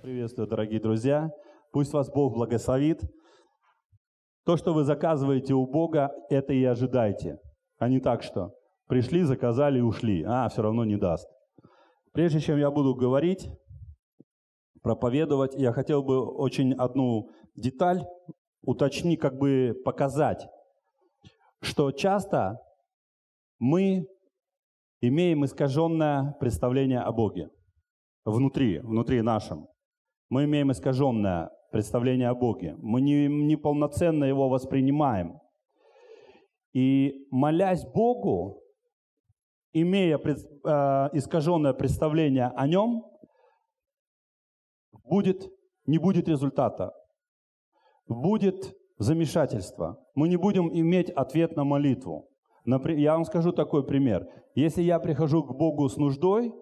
Приветствую, дорогие друзья. Пусть вас Бог благословит. То, что вы заказываете у Бога, это и ожидайте. А не так, что пришли, заказали и ушли. Все равно не даст. Прежде чем я буду говорить, проповедовать, я хотел бы очень одну деталь уточнить, показать, что часто мы имеем искаженное представление о Боге внутри нашем. Мы имеем искаженное представление о Боге. Мы неполноценно Его воспринимаем. И молясь Богу, имея искаженное представление о Нем, не будет результата. Будет замешательство. Мы не будем иметь ответ на молитву. Я вам скажу такой пример. Если я прихожу к Богу с нуждой,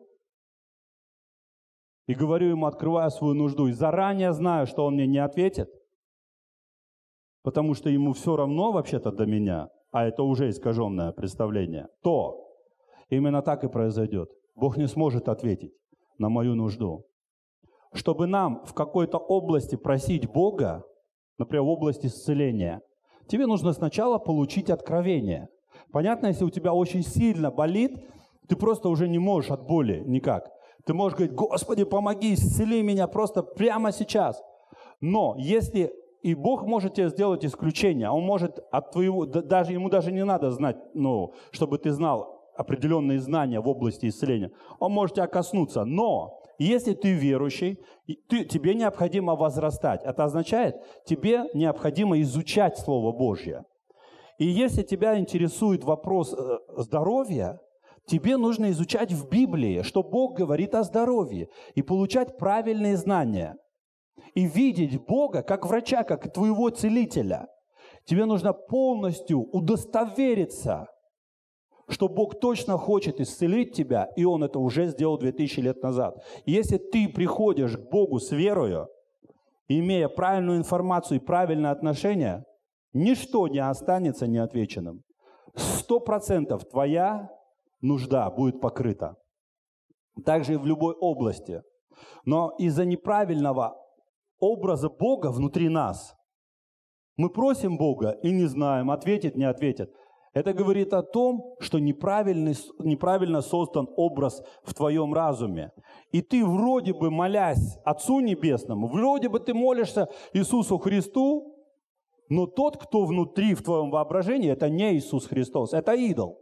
и говорю Ему, открываю свою нужду, и заранее знаю, что Он мне не ответит, потому что Ему все равно вообще-то до меня, а это уже искаженное представление, то именно так и произойдет. Бог не сможет ответить на мою нужду. Чтобы нам в какой-то области просить Бога, например, в области исцеления, тебе нужно сначала получить откровение. Понятно, если у тебя очень сильно болит, ты просто уже не можешь от боли никак. Ты можешь говорить: Господи, помоги, исцели меня просто прямо сейчас. Но если и Бог может тебе сделать исключение, Он может от твоего, ему даже не надо знать, чтобы ты знал определенные знания в области исцеления. Он может тебя коснуться. Но если ты верующий, тебе необходимо возрастать. Это означает, тебе необходимо изучать Слово Божье. И если тебя интересует вопрос здоровья, тебе нужно изучать в Библии, что Бог говорит о здоровье, и получать правильные знания. И видеть Бога как врача, как твоего целителя. Тебе нужно полностью удостовериться, что Бог точно хочет исцелить тебя, и Он это уже сделал 2000 лет назад. И если ты приходишь к Богу с верою, имея правильную информацию и правильное отношение, ничто не останется неотвеченным. 100% твоя нужда будет покрыта. Также и в любой области. Но из-за неправильного образа Бога внутри нас мы просим Бога и не знаем, ответит, не ответит. Это говорит о том, что неправильно создан образ в твоем разуме. И ты вроде бы, молясь Отцу Небесному, вроде бы ты молишься Иисусу Христу, но тот, кто внутри в твоем воображении, это не Иисус Христос, это идол.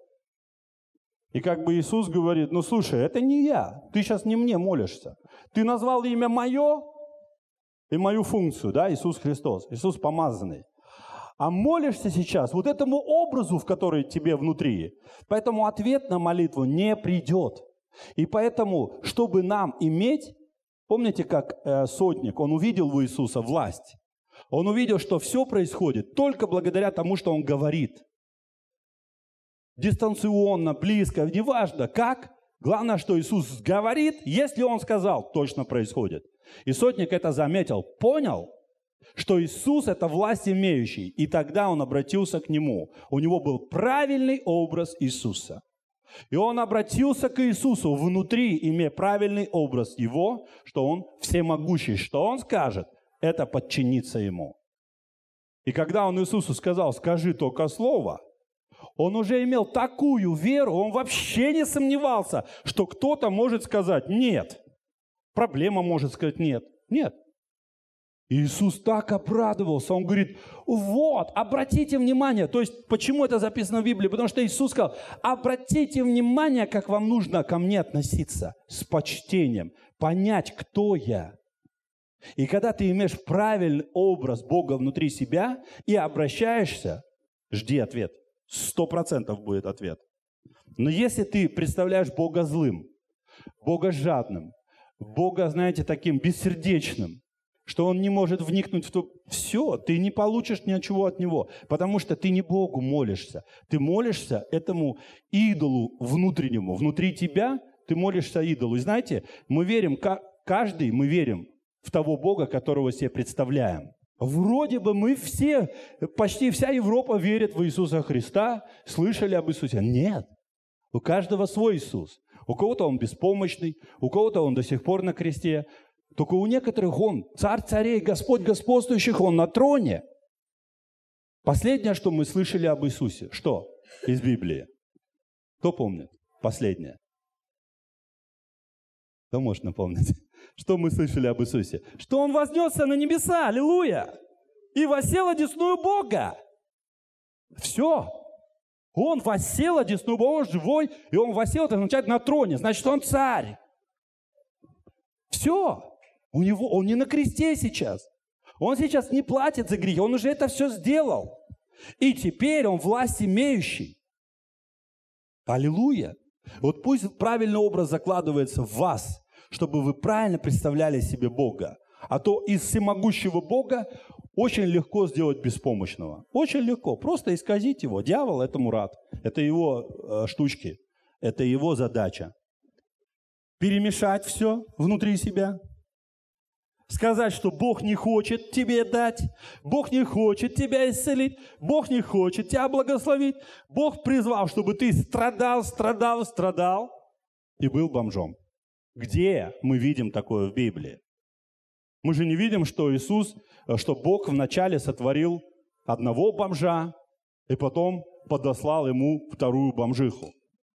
И Иисус говорит: слушай, это не я, ты сейчас не мне молишься. Ты назвал имя мое и мою функцию, да, Иисус Христос, Иисус помазанный. А молишься сейчас вот этому образу, в который тебе внутри. Поэтому ответ на молитву не придет. И поэтому, чтобы нам иметь, помните, как сотник, он увидел у Иисуса власть. Он увидел, что все происходит только благодаря тому, что Он говорит. Дистанционно, близко, неважно как. Главное, что Иисус говорит, если Он сказал, точно происходит. И сотник это заметил, понял, что Иисус – это власть имеющий. И тогда он обратился к Нему. У него был правильный образ Иисуса. И он обратился к Иисусу внутри, имея правильный образ Его, что Он всемогущий. Что Он скажет, это подчинится Ему. И когда он Иисусу сказал: скажи только слово, он уже имел такую веру, он вообще не сомневался, что кто-то может сказать «нет». Проблема может сказать «нет». Нет. Иисус так обрадовался, Он говорит: вот, обратите внимание. То есть, почему это записано в Библии? Потому что Иисус сказал: обратите внимание, как вам нужно ко мне относиться с почтением, понять, кто я. И когда ты имеешь правильный образ Бога внутри себя и обращаешься, жди ответ. 100% будет ответ. Но если ты представляешь Бога злым, Бога жадным, Бога, таким бессердечным, что Он не может вникнуть в то, все, ты не получишь ничего от Него, потому что ты не Богу молишься. Ты молишься этому идолу внутреннему. Внутри тебя ты молишься идолу. И знаете, мы верим, каждый мы верим в того Бога, которого себе представляем. Вроде бы мы все, почти вся Европа верит в Иисуса Христа, слышали об Иисусе. Нет. У каждого свой Иисус. У кого-то Он беспомощный, у кого-то Он до сих пор на кресте. Только у некоторых Он царь царей, Господь господствующих, Он на троне. Последнее, что мы слышали об Иисусе, что из Библии? Кто помнит? Последнее. Кто может напомнить? Что мы слышали об Иисусе? Что Он вознесся на небеса, аллилуйя, и воссел одесную Бога. Все. Он воссел одесную Бога, Он живой, и Он воссел, это означает на троне, значит, Он царь. Все. У него, Он не на кресте сейчас. Он сейчас не платит за грех, Он уже это все сделал. И теперь Он власть имеющий. Аллилуйя. Вот пусть правильный образ закладывается в вас, чтобы вы правильно представляли себе Бога. А то из всемогущего Бога очень легко сделать беспомощного. Очень легко. Просто исказить его. Дьявол этому рад. Это его штучки. Это его задача. Перемешать все внутри себя. Сказать, что Бог не хочет тебе дать, Бог не хочет тебя исцелить, Бог не хочет тебя благословить. Бог призвал, чтобы ты страдал и был бомжом. Где мы видим такое в Библии? Мы же не видим, что Бог вначале сотворил одного бомжа и потом подослал ему вторую бомжиху.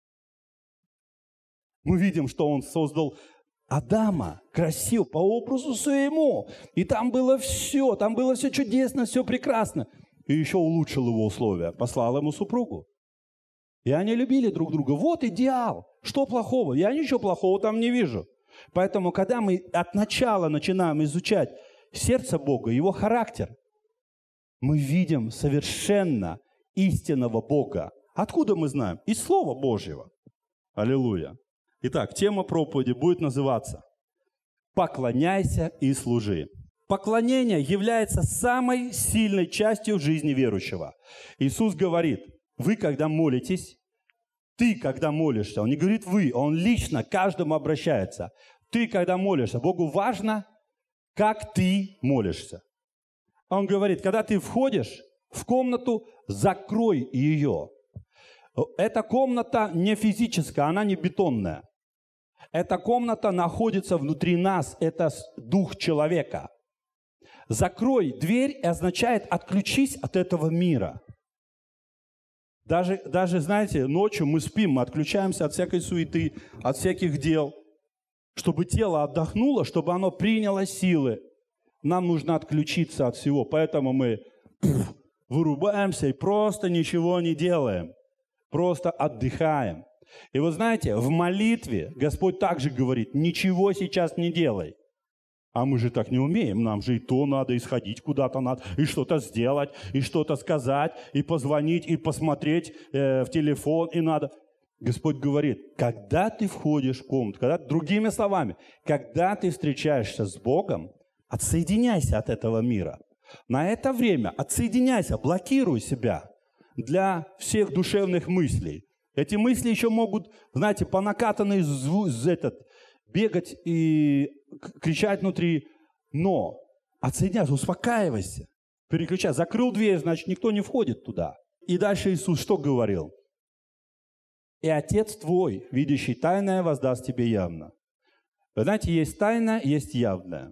Мы видим, что Он создал Адама красив по образу своему. И там было все чудесно, все прекрасно. И еще улучшил его условия, послал ему супругу. И они любили друг друга. Вот идеал. Что плохого? Я ничего плохого там не вижу. Поэтому, когда мы от начала начинаем изучать сердце Бога, Его характер, мы видим совершенно истинного Бога. Откуда мы знаем? Из Слова Божьего. Аллилуйя. Итак, тема проповеди будет называться «Поклоняйся и служи». Поклонение является самой сильной частью жизни верующего. Иисус говорит, вы, когда молитесь, ты, когда молишься, Он не говорит вы, Он лично к каждому обращается. Ты, когда молишься, Богу важно, как ты молишься. Он говорит, когда ты входишь в комнату, закрой ее. Эта комната не физическая, она не бетонная. Эта комната находится внутри нас, это дух человека. Закрой дверь означает отключись от этого мира. Даже, знаете, ночью мы спим, мы отключаемся от всякой суеты, от всяких дел. Чтобы тело отдохнуло, чтобы оно приняло силы, нам нужно отключиться от всего. Поэтому мы вырубаемся и просто ничего не делаем. Просто отдыхаем. И вы знаете, в молитве Господь также говорит, ничего сейчас не делай. А мы же так не умеем. Нам же и то надо, и сходить куда-то надо, и что-то сделать, и что-то сказать, и позвонить, и посмотреть в телефон, и надо. Господь говорит, когда ты входишь в комнату, другими словами, когда ты встречаешься с Богом, отсоединяйся от этого мира. На это время отсоединяйся, блокируй себя для всех душевных мыслей. Эти мысли еще могут, знаете, по накатанной бегать и кричать внутри. Но отсоединяйся, успокаивайся, переключай. Закрыл дверь, значит, никто не входит туда. И дальше Иисус что говорил? И Отец твой, видящий тайное, воздаст тебе явно. Вы знаете, есть тайное, есть явное.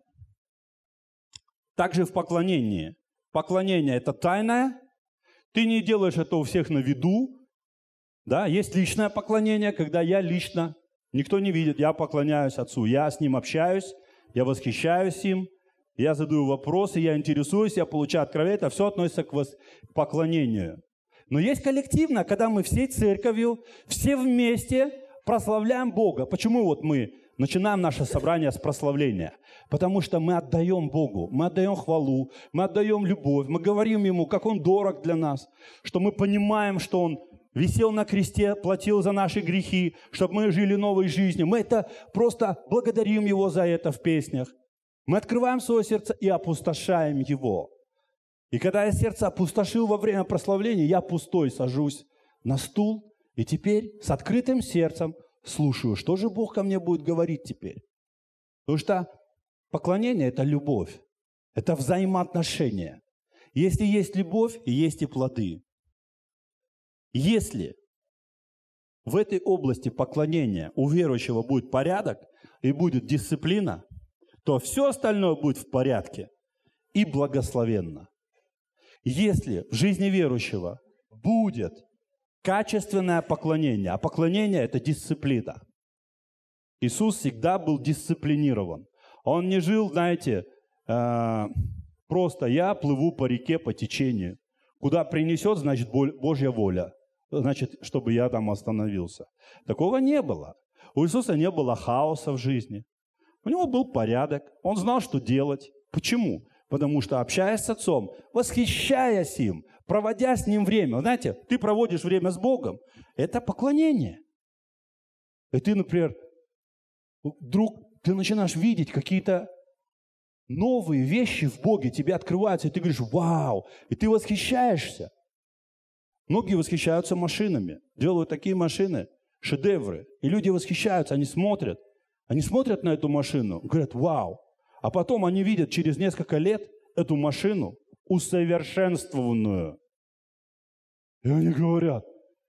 Также в поклонении. Поклонение – это тайное. Ты не делаешь это у всех на виду. Да? Есть личное поклонение, когда я лично, никто не видит, я поклоняюсь Отцу. Я с Ним общаюсь, я восхищаюсь им, я задаю вопросы, я интересуюсь, я получаю откровение. Это все относится к поклонению. Но есть коллективно, когда мы всей церковью, все вместе прославляем Бога. Почему вот мы начинаем наше собрание с прославления? Потому что мы отдаем Богу, мы отдаем хвалу, мы отдаем любовь, мы говорим Ему, как Он дорог для нас, что мы понимаем, что Он висел на кресте, платил за наши грехи, чтобы мы жили новой жизнью. Мы это просто благодарим Его за это в песнях. Мы открываем свое сердце и опустошаем его. И когда я сердце опустошил во время прославления, я пустой сажусь на стул, и теперь с открытым сердцем слушаю, что же Бог ко мне будет говорить теперь. Потому что поклонение – это любовь, это взаимоотношения. Если есть любовь, есть и плоды. Если в этой области поклонения у верующего будет порядок и будет дисциплина, то все остальное будет в порядке и благословенно. Если в жизни верующего будет качественное поклонение, а поклонение – это дисциплина. Иисус всегда был дисциплинирован. Он не жил, знаете, просто я плыву по реке, по течению. Куда принесет, значит, Божья воля. Значит, чтобы я там остановился. Такого не было. У Иисуса не было хаоса в жизни. У него был порядок. Он знал, что делать. Почему? Потому что, общаясь с Отцом, восхищаясь им, проводя с Ним время. Знаете, ты проводишь время с Богом. Это поклонение. И ты, например, вдруг ты начинаешь видеть какие-то новые вещи в Боге, тебе открываются, и ты говоришь: вау! И ты восхищаешься. Многие восхищаются машинами, делают такие машины, шедевры. И люди восхищаются, они смотрят на эту машину, говорят: вау! А потом они видят через несколько лет эту машину усовершенствованную. И они говорят: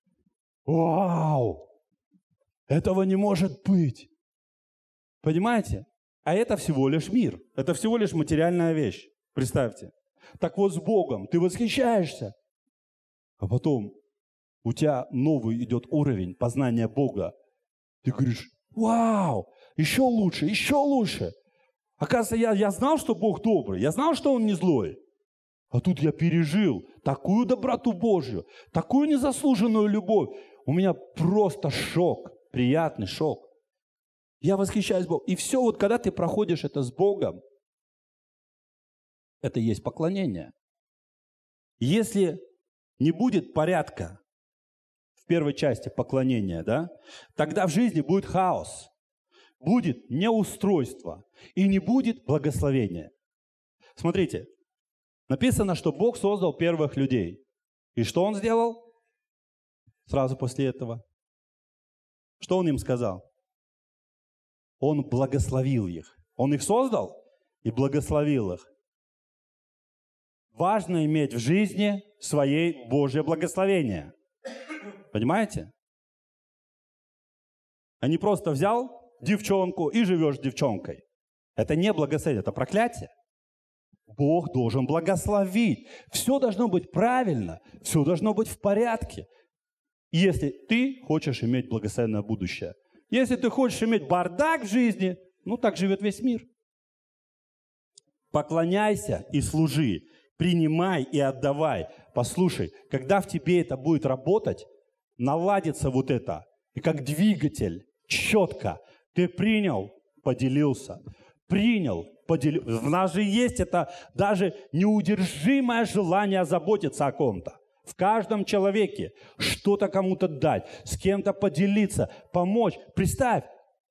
вау! Этого не может быть. Понимаете? А это всего лишь мир. Это всего лишь материальная вещь. Представьте. Так вот, с Богом ты восхищаешься. А потом у тебя новый идет уровень познания Бога. Ты говоришь: вау! Еще лучше, еще лучше. Оказывается, я знал, что Бог добрый. Я знал, что Он не злой. А тут я пережил такую доброту Божью, такую незаслуженную любовь. У меня просто шок, приятный шок. Я восхищаюсь Богом. И все, вот когда ты проходишь это с Богом, это и есть поклонение. Если не будет порядка в первой части поклонения, да, тогда в жизни будет хаос, будет неустройство и не будет благословения. Смотрите, написано, что Бог создал первых людей. И что Он сделал сразу после этого? Что Он им сказал? Он благословил их. Он их создал и благословил их. Важно иметь в жизни своей Божье благословение. Понимаете? А не просто взял девчонку и живешь с девчонкой. Это не благословение, это проклятие. Бог должен благословить. Все должно быть правильно, все должно быть в порядке. Если ты хочешь иметь благословенное будущее. Если ты хочешь иметь бардак в жизни, ну так живет весь мир. Поклоняйся и служи. Принимай и отдавай. Послушай, когда в тебе это будет работать, наладится вот это. И как двигатель, четко. Ты принял, поделился. Принял, поделился. В нас же есть это даже неудержимое желание заботиться о ком-то. В каждом человеке что-то кому-то дать, с кем-то поделиться, помочь. Представь,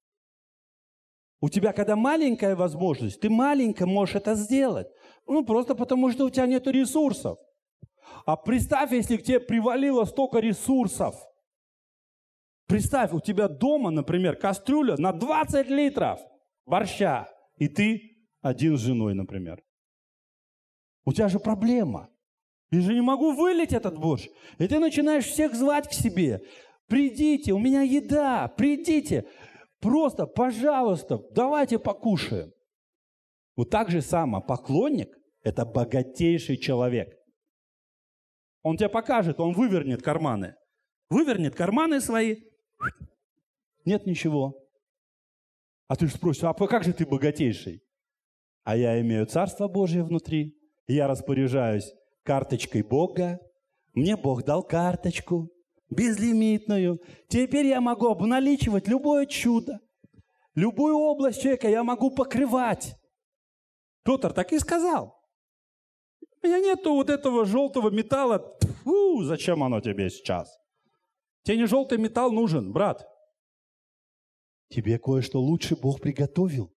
у тебя когда маленькая возможность, ты маленько можешь это сделать. Ну, просто потому, что у тебя нет ресурсов. А представь, если к тебе привалило столько ресурсов. Представь, у тебя дома, например, кастрюля на 20 литров борща, и ты один с женой, например. У тебя же проблема. Я же не могу вылить этот борщ. И ты начинаешь всех звать к себе. Придите, у меня еда, придите. Просто, пожалуйста, давайте покушаем. Вот так же само поклонник – это богатейший человек. Он тебе покажет, он вывернет карманы. Вывернет карманы свои. Нет ничего. А ты же спросишь: а как же ты богатейший? А я имею Царство Божье внутри. Я распоряжаюсь карточкой Бога. Мне Бог дал карточку безлимитную. Теперь я могу обналичивать любое чудо. Любую область человека я могу покрывать. Петр так и сказал. У меня нету вот этого желтого металла. Тьфу, зачем оно тебе сейчас? Тебе не желтый металл нужен, брат. Тебе кое-что лучше Бог приготовил.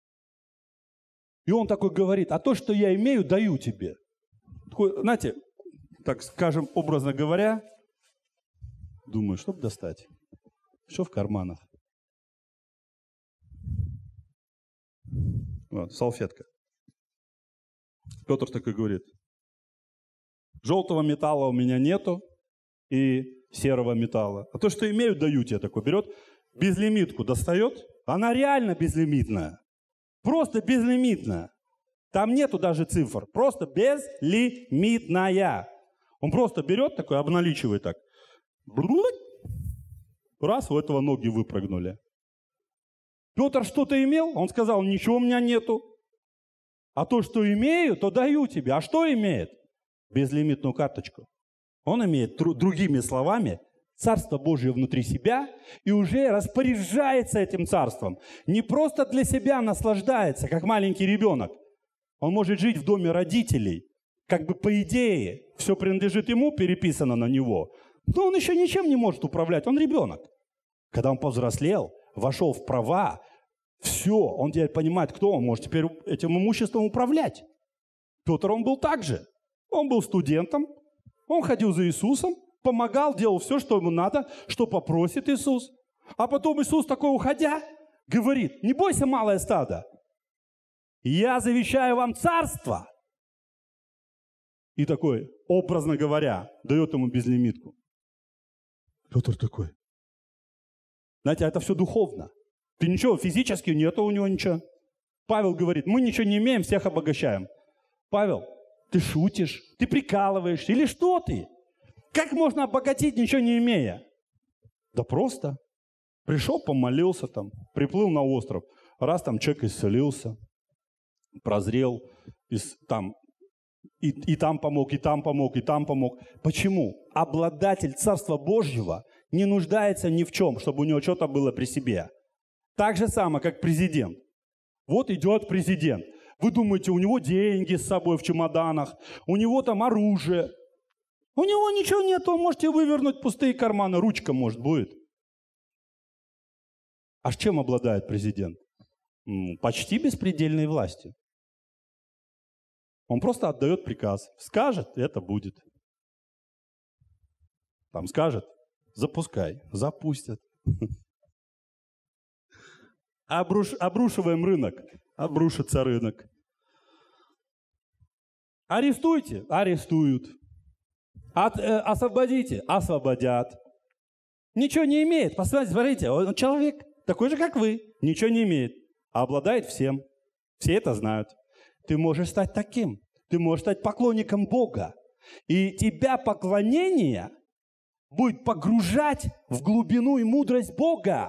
И он такой говорит: а то, что я имею, даю тебе. Такой, знаете, так скажем, образно говоря, думаю, что бы достать? Что в карманах? Вот, салфетка. Петр такой говорит: желтого металла у меня нету и серого металла. А то, что имею, даю тебе. Такой берет, безлимитку достает. Она реально безлимитная. Просто безлимитная. Там нету даже цифр. Просто безлимитная. Он просто берет такой, обналичивает так. Раз, у этого ноги выпрыгнули. Петр что-то имел? Он сказал, ничего у меня нету. А то, что имею, то даю тебе. А что имеет? Безлимитную карточку. Он имеет, другими словами, Царство Божие внутри себя и уже распоряжается этим царством. Не просто для себя наслаждается, как маленький ребенок. Он может жить в доме родителей. Как бы по идее все принадлежит ему, переписано на него. Но он еще ничем не может управлять. Он ребенок. Когда он повзрослел, вошел в права, все, он теперь понимает, кто он может теперь этим имуществом управлять. Петр, он был так же. Он был студентом, он ходил за Иисусом, помогал, делал все, что ему надо, что попросит Иисус. А потом Иисус такой, уходя, говорит, не бойся, малое стадо, я завещаю вам царство. И такой, образно говоря, дает ему безлимитку. Петр такой. Знаете, это все духовно. Ты ничего, физически нету у него ничего. Павел говорит, мы ничего не имеем, всех обогащаем. Павел, ты шутишь, ты прикалываешься или что ты? Как можно обогатить, ничего не имея? Да просто. Пришел, помолился там, приплыл на остров. Раз там человек исцелился, прозрел, и там помог, и там помог, и там помог. Почему? Обладатель Царства Божьего не нуждается ни в чем, чтобы у него что-то было при себе. Так же самое, как президент. Вот идет президент. Вы думаете, у него деньги с собой в чемоданах, у него там оружие. У него ничего нет, вы можете вывернуть пустые карманы, ручка, может, будет. А с чем обладает президент? Почти беспредельной властью. Он просто отдает приказ. Скажет, это будет. Там скажет, запускай, запустят. Обрушиваем рынок, обрушится рынок. Арестуйте, арестуют. Освободите, освободят. Ничего не имеет. Посмотрите, смотрите, он человек такой же, как вы, ничего не имеет, а обладает всем. Все это знают. Ты можешь стать таким. Ты можешь стать поклонником Бога. И тебя поклонение будет погружать в глубину и мудрость Бога.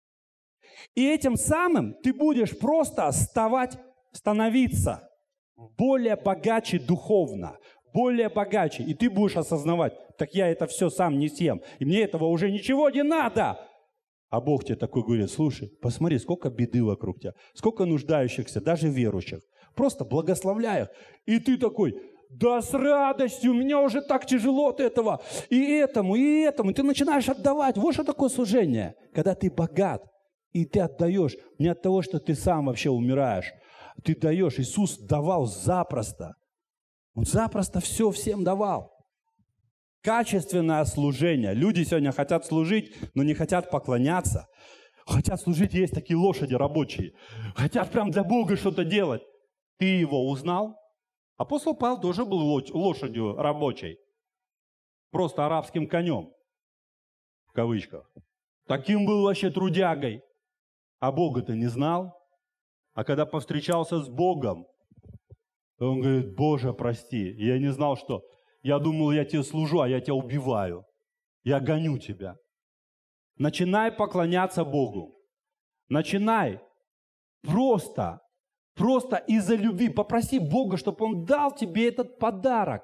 И этим самым ты будешь просто становиться более богаче духовно, более богаче. И ты будешь осознавать, так я это все сам не съем, и мне этого уже ничего не надо. А Бог тебе такой говорит, слушай, посмотри, сколько беды вокруг тебя, сколько нуждающихся, даже верующих. Просто благословляй их. И ты такой, да с радостью, мне уже так тяжело от этого, и этому, и этому. И ты начинаешь отдавать. Вот что такое служение, когда ты богат. И ты отдаешь не от того, что ты сам вообще умираешь. Ты даешь. Иисус давал запросто. Он запросто все всем давал. Качественное служение. Люди сегодня хотят служить, но не хотят поклоняться. Хотят служить, есть такие лошади рабочие. Хотят прям для Бога что-то делать. Ты его узнал? Апостол Павел тоже был лошадью рабочей. Просто арабским конем. В кавычках. Таким был вообще трудягой. А Бога-то не знал. А когда повстречался с Богом, он говорит, Боже, прости, я не знал, что... Я думал, я тебе служу, а я тебя убиваю. Я гоню тебя. Начинай поклоняться Богу. Начинай просто из-за любви. Попроси Бога, чтобы Он дал тебе этот подарок.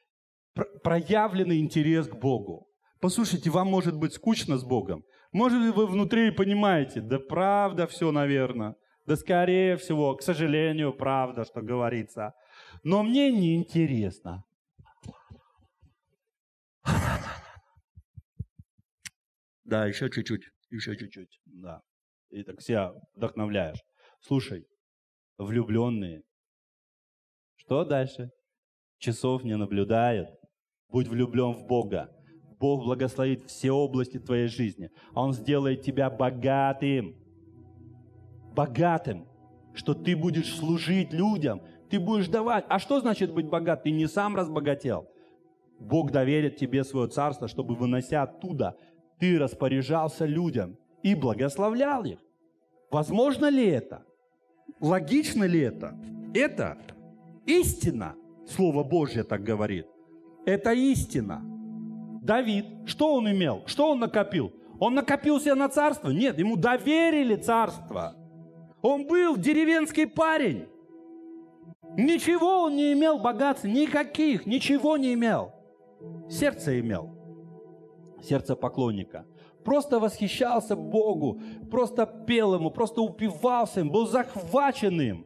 Проявленный интерес к Богу. Послушайте, вам может быть скучно с Богом. Может быть, вы внутри понимаете, да правда все, наверное. Да скорее всего, к сожалению, правда, что говорится. Но мне не интересно. Да, еще чуть-чуть. Да. И так себя вдохновляешь. Слушай, влюбленные. Что дальше? Часов не наблюдают. Будь влюблен в Бога. Бог благословит все области твоей жизни. Он сделает тебя богатым. Богатым. Что ты будешь служить людям. Ты будешь давать. А что значит быть богат? Ты не сам разбогател. Бог доверит тебе свое царство, чтобы, вынося оттуда, ты распоряжался людям и благословлял их. Возможно ли это? логично ли это? Это истина. Слово Божье так говорит. Это истина. Давид, что он имел? Что он накопил? Он накопил себе на царство? Нет, ему доверили царство. Он был деревенский парень. Ничего он не имел богатств, никаких, ничего не имел. Сердце имел. Сердце поклонника. Просто восхищался Богу, просто пел Ему, просто упивался им, был захвачен им.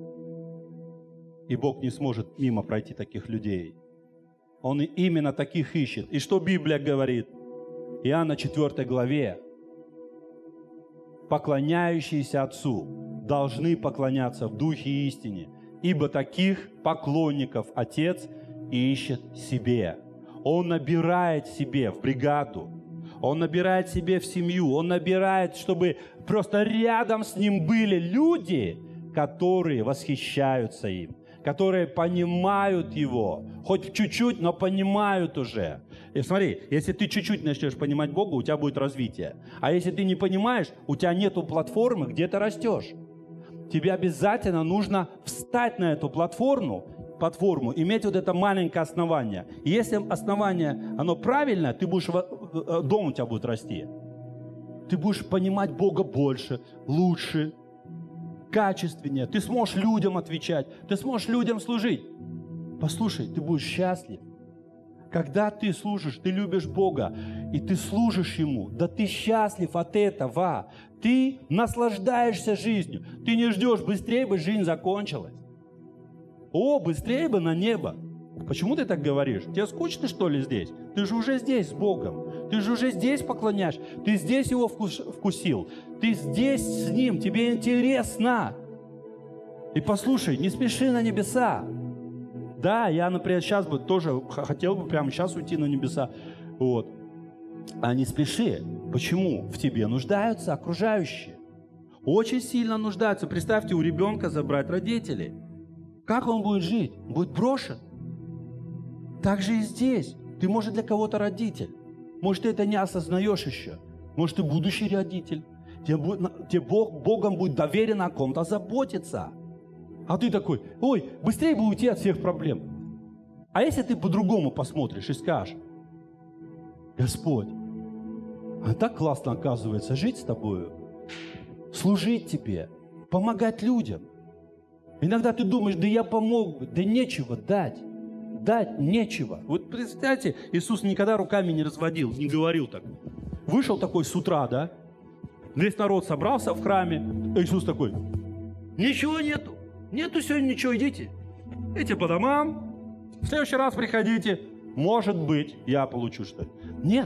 И Бог не сможет мимо пройти таких людей. Он именно таких ищет. И что Библия говорит? Иоанна 4 главе. Поклоняющиеся Отцу должны поклоняться в духе и истине, ибо таких поклонников Отец ищет себе. Он набирает себе в бригаду, он набирает себе в семью, он набирает, чтобы просто рядом с ним были люди, которые восхищаются им, которые понимают его, хоть чуть-чуть, но понимают уже. И смотри, если ты чуть-чуть начнешь понимать Бога, у тебя будет развитие. А если ты не понимаешь, у тебя нету платформы, где ты растешь. Тебе обязательно нужно встать на эту платформу, иметь вот это маленькое основание. И если основание, оно правильное, ты будешь, дом у тебя будет расти. Ты будешь понимать Бога больше, лучше, качественнее. Ты сможешь людям отвечать, ты сможешь людям служить. Послушай, ты будешь счастлив. Когда ты служишь, ты любишь Бога, и ты служишь Ему, да ты счастлив от этого. Ты наслаждаешься жизнью. Ты не ждешь, быстрее бы жизнь закончилась. О, быстрее бы на небо. Почему ты так говоришь? Тебе скучно, что ли, здесь? Ты же уже здесь с Богом. Ты же уже здесь поклоняешь. Ты здесь Его вкусил. Ты здесь с Ним. Тебе интересно. И послушай, не спеши на небеса. Да, я, например, сейчас бы тоже хотел бы прямо сейчас уйти на небеса. Вот. А не спеши. Почему? В тебе нуждаются окружающие. Очень сильно нуждаются. Представьте, у ребенка забрать родителей. Как он будет жить? Будет брошен. Так же и здесь. Ты, может, для кого-то родитель. Может, ты это не осознаешь еще. Может, ты будущий родитель. Тебе Богом будет доверено о ком-то заботиться. А ты такой, ой, быстрее бы уйти от всех проблем. А если ты по-другому посмотришь и скажешь, Господь, а так классно, оказывается, жить с тобою, служить тебе, помогать людям. Иногда ты думаешь, да я помог бы, да нечего дать. Дать нечего. Вот представьте, Иисус никогда руками не разводил, не говорил так. Вышел такой с утра, да? Весь народ собрался в храме. А Иисус такой, ничего нету. Нету сегодня ничего, идите. Идите по домам. В следующий раз приходите. Может быть, я получу что-то. Нет.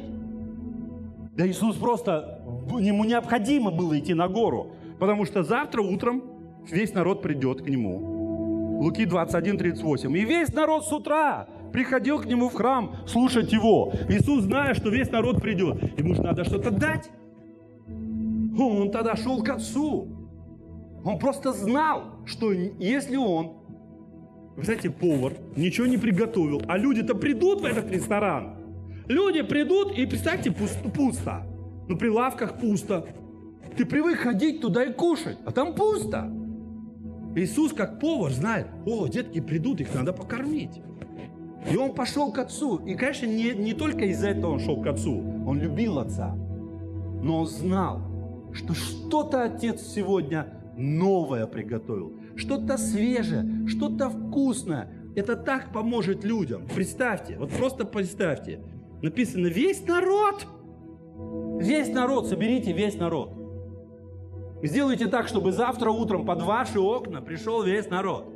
Да Иисус просто, ему необходимо было идти на гору. Потому что завтра утром весь народ придет к нему. Луки 21:38. И весь народ с утра приходил к нему в храм слушать его. Иисус, зная, что весь народ придет, ему же надо что-то дать. Он тогда шел к Отцу. Он просто знал, что если он, вы знаете, повар, ничего не приготовил, а люди-то придут в этот ресторан. Люди придут, и представьте, пусто. На прилавках пусто. Ты привык ходить туда и кушать, а там пусто. Иисус, как повар, знает, о, детки придут, их надо покормить. И он пошел к Отцу. И, конечно, не только из-за этого он шел к Отцу. Он любил Отца. Но он знал, что что-то Отец сегодня новое приготовил. Что-то свежее, что-то вкусное. Это так поможет людям. Представьте, вот просто представьте. Написано, весь народ, соберите весь народ. Сделайте так, чтобы завтра утром под ваши окна пришел весь народ.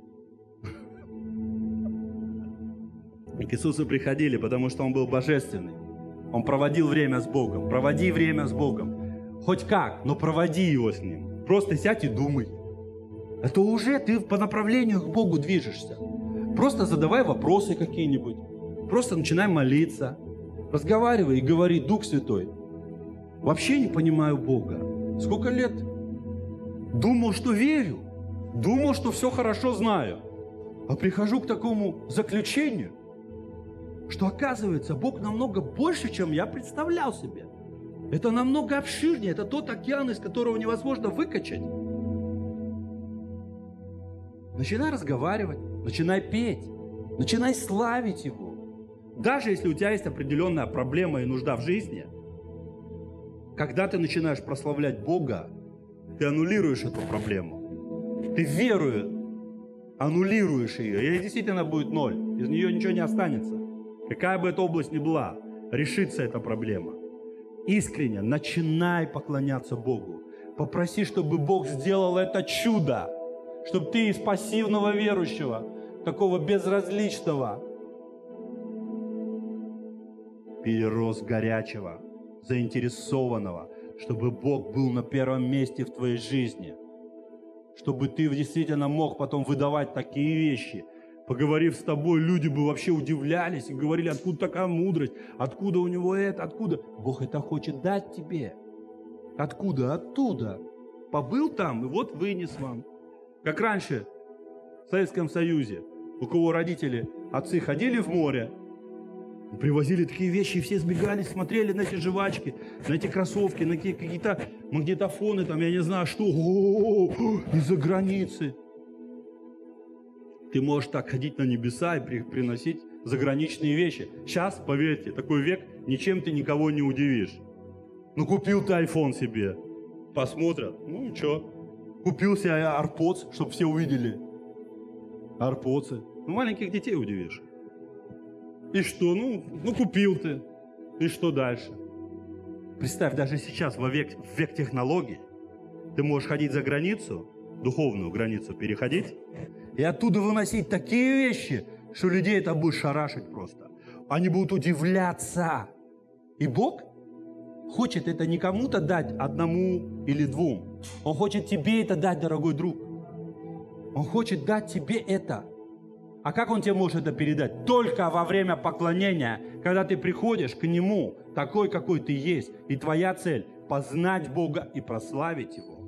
И к Иисусу приходили, потому что Он был божественный. Он проводил время с Богом. Проводи время с Богом. Хоть как, но проводи его с Ним. Просто сядь и думай. Это уже ты по направлению к Богу движешься. Просто задавай вопросы какие-нибудь. Просто начинай молиться. Разговаривай и говори, Дух Святой, вообще не понимаю Бога. Сколько лет? Думал, что верю. Думал, что все хорошо знаю. А прихожу к такому заключению, что оказывается, Бог намного больше, чем я представлял себе. Это намного обширнее. Это тот океан, из которого невозможно выкачать. Начинай разговаривать, начинай петь, начинай славить Его. Даже если у тебя есть определенная проблема и нужда в жизни, когда ты начинаешь прославлять Бога, ты аннулируешь эту проблему. Ты верою аннулируешь ее, и действительно будет ноль. Из нее ничего не останется. Какая бы эта область ни была, решится эта проблема. Искренне начинай поклоняться Богу. Попроси, чтобы Бог сделал это чудо. Чтобы ты из пассивного верующего, такого безразличного, перерос горячего, заинтересованного, чтобы Бог был на первом месте в твоей жизни. Чтобы ты действительно мог потом выдавать такие вещи. Поговорив с тобой, люди бы вообще удивлялись и говорили, откуда такая мудрость, откуда у него это, откуда. Бог это хочет дать тебе. Откуда? Оттуда. Побыл там, и вот вынес вам. Как раньше в Советском Союзе, у кого родители, отцы ходили в море, привозили такие вещи, и все сбегали, смотрели на эти жвачки, на эти кроссовки, на какие-то магнитофоны, там, я не знаю что, из-за границы. Ты можешь так ходить на небеса и приносить заграничные вещи. Сейчас, поверьте, такой век, ничем ты никого не удивишь. Ну, купил ты iPhone себе, посмотрят, ну, ничего. Купил себе AirPods, чтобы все увидели. AirPods. Ну, маленьких детей удивишь. И что? Ну, купил ты. И что дальше? Представь, даже сейчас, в век технологий, ты можешь ходить за границу, духовную границу переходить, и оттуда выносить такие вещи, что людей это будет шарашить просто. Они будут удивляться. И Бог хочет это не кому-то дать, одному или двум. Он хочет тебе это дать, дорогой друг. Он хочет дать тебе это. А как Он тебе может это передать? Только во время поклонения, когда ты приходишь к Нему, такой, какой ты есть. И твоя цель – познать Бога и прославить Его.